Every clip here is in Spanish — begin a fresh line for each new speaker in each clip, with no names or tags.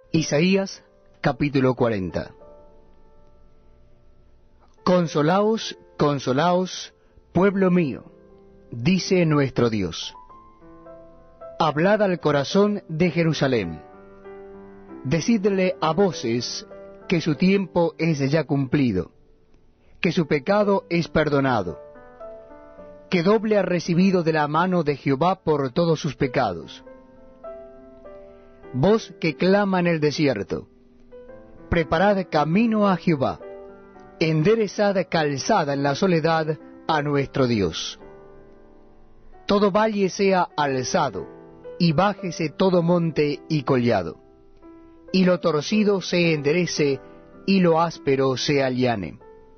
Isaías capítulo 40. Consolaos, consolaos, pueblo mío, dice nuestro Dios. Hablad al corazón de Jerusalén. Decidle a voces que su tiempo es ya cumplido, que su pecado es perdonado, que doble ha recibido de la mano de Jehová por todos sus pecados. Voz que clama en el desierto, preparad camino a Jehová, enderezad calzada en la soledad a nuestro Dios. Todo valle sea alzado, y bájese todo monte y collado, y lo torcido se enderece, y lo áspero se allane.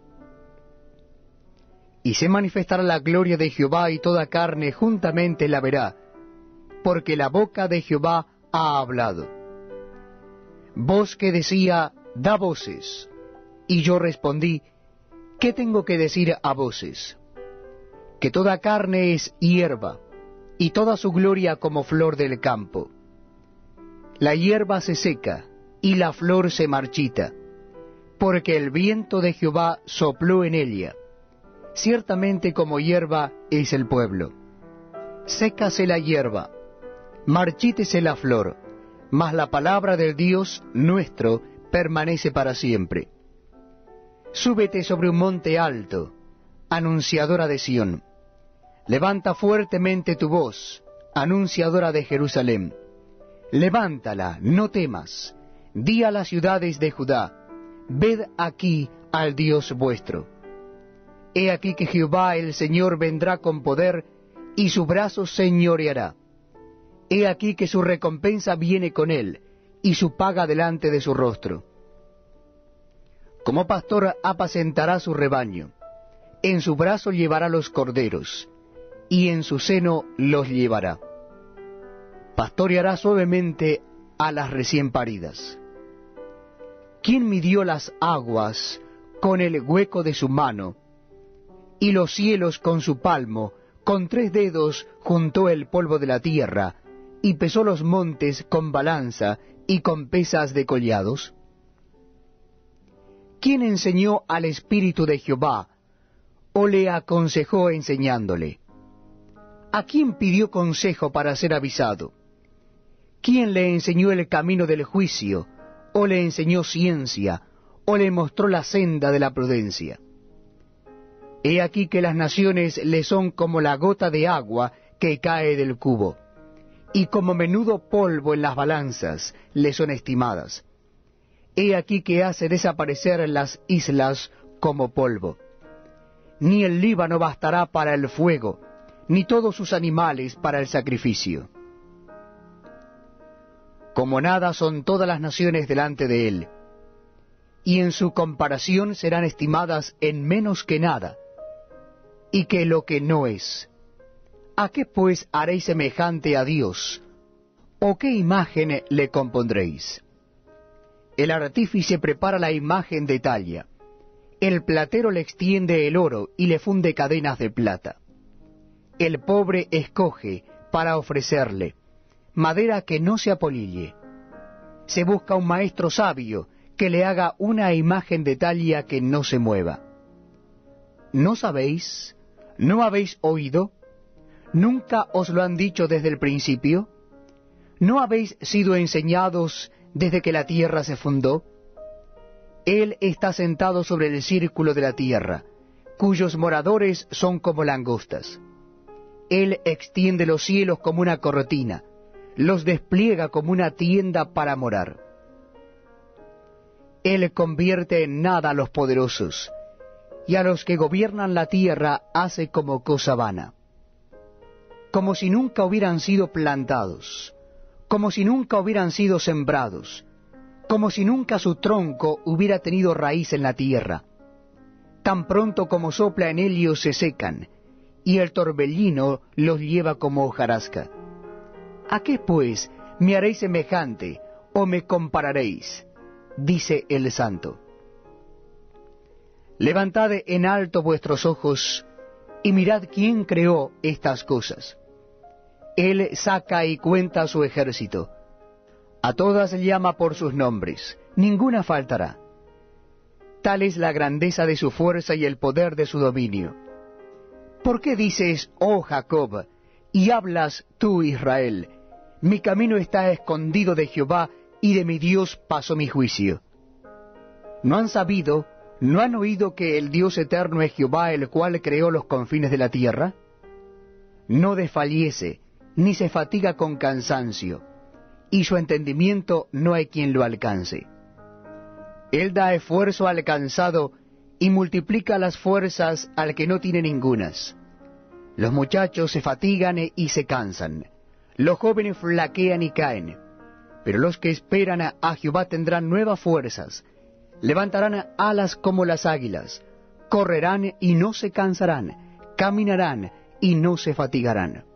Y se manifestará la gloria de Jehová, y toda carne juntamente la verá, porque la boca de Jehová ha hablado. Voz que decía, da voces, y yo respondí, ¿qué tengo que decir a voces? Que toda carne es hierba, y toda su gloria como flor del campo. La hierba se seca, y la flor se marchita, porque el viento de Jehová sopló en ella. Ciertamente como hierba es el pueblo. Sécase la hierba, marchítese la flor, mas la palabra del Dios nuestro permanece para siempre. Súbete sobre un monte alto, anunciadora de Sión. Levanta fuertemente tu voz, anunciadora de Jerusalén. Levántala, no temas. Di a las ciudades de Judá, ved aquí al Dios vuestro. He aquí que Jehová el Señor vendrá con poder, y su brazo señoreará. He aquí que su recompensa viene con él, y su paga delante de su rostro. Como pastor apacentará su rebaño, en su brazo llevará los corderos, y en su seno los llevará. Pastoreará suavemente a las recién paridas. ¿Quién midió las aguas con el hueco de su mano, y los cielos con su palmo? Con 3 dedos juntó el polvo de la tierra, y pesó los montes con balanza y con pesas de collados. ¿Quién enseñó al Espíritu de Jehová, o le aconsejó enseñándole? ¿A quién pidió consejo para ser avisado? ¿Quién le enseñó el camino del juicio, o le enseñó ciencia, o le mostró la senda de la prudencia? He aquí que las naciones le son como la gota de agua que cae del cubo, y como menudo polvo en las balanzas le son estimadas. He aquí que hace desaparecer las islas como polvo. Ni el Líbano bastará para el fuego, ni todos sus animales para el sacrificio. Como nada son todas las naciones delante de él, y en su comparación serán estimadas en menos que nada, y que lo que no es. ¿A qué pues haréis semejante a Dios? ¿O qué imagen le compondréis? El artífice prepara la imagen de talla, el platero le extiende el oro y le funde cadenas de plata. El pobre escoge para ofrecerle madera que no se apolille. Se busca un maestro sabio que le haga una imagen de talla que no se mueva. ¿No sabéis? ¿No habéis oído? ¿Nunca os lo han dicho desde el principio? ¿No habéis sido enseñados desde que la tierra se fundó? Él está sentado sobre el círculo de la tierra, cuyos moradores son como langostas. Él extiende los cielos como una cortina, los despliega como una tienda para morar. Él convierte en nada a los poderosos, y a los que gobiernan la tierra hace como cosa vana. Como si nunca hubieran sido plantados, como si nunca hubieran sido sembrados, como si nunca su tronco hubiera tenido raíz en la tierra. Tan pronto como sopla en ellos se secan, y el torbellino los lleva como hojarasca. ¿A qué pues me haréis semejante, o me compararéis? Dice el Santo. Levantad en alto vuestros ojos, y mirad quién creó estas cosas. Él saca y cuenta su ejército. A todas llama por sus nombres, ninguna faltará. Tal es la grandeza de su fuerza y el poder de su dominio. ¿Por qué dices, oh Jacob, y hablas tú, Israel? Mi camino está escondido de Jehová, y de mi Dios paso mi juicio. ¿No han sabido, no han oído que el Dios eterno es Jehová, el cual creó los confines de la tierra? No desfallece, ni se fatiga con cansancio, y su entendimiento no hay quien lo alcance. Él da esfuerzo al cansado, y multiplica las fuerzas al que no tiene ningunas. Los muchachos se fatigan y se cansan, los jóvenes flaquean y caen, pero los que esperan a Jehová tendrán nuevas fuerzas, levantarán alas como las águilas, correrán y no se cansarán, caminarán y no se fatigarán.